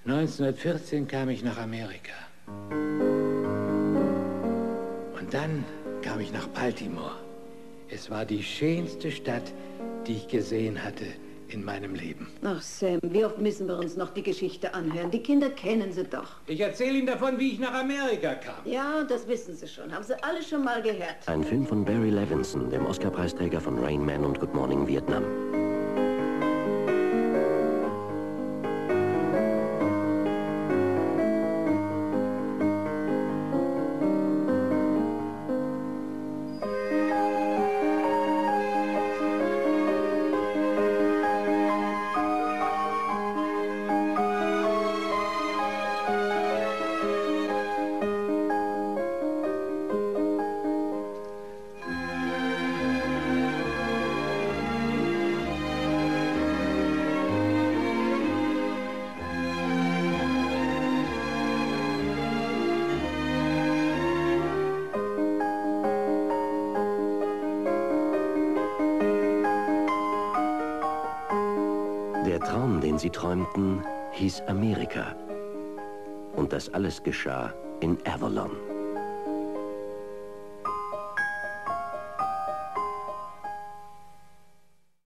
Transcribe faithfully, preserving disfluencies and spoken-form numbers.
neunzehnhundertvierzehn kam ich nach Amerika. Und dann kam ich nach Baltimore. Es war die schönste Stadt, die ich gesehen hatte in meinem Leben. Ach, Sam, wie oft müssen wir uns noch die Geschichte anhören? Die Kinder kennen sie doch. Ich erzähle Ihnen davon, wie ich nach Amerika kam. Ja, das wissen sie schon. Haben sie alle schon mal gehört. Ein Film von Barry Levinson, dem Oscar-Preisträger von Rain Man und Good Morning Vietnam. Der Traum, den sie träumten, hieß Amerika. Und das alles geschah in Avalon.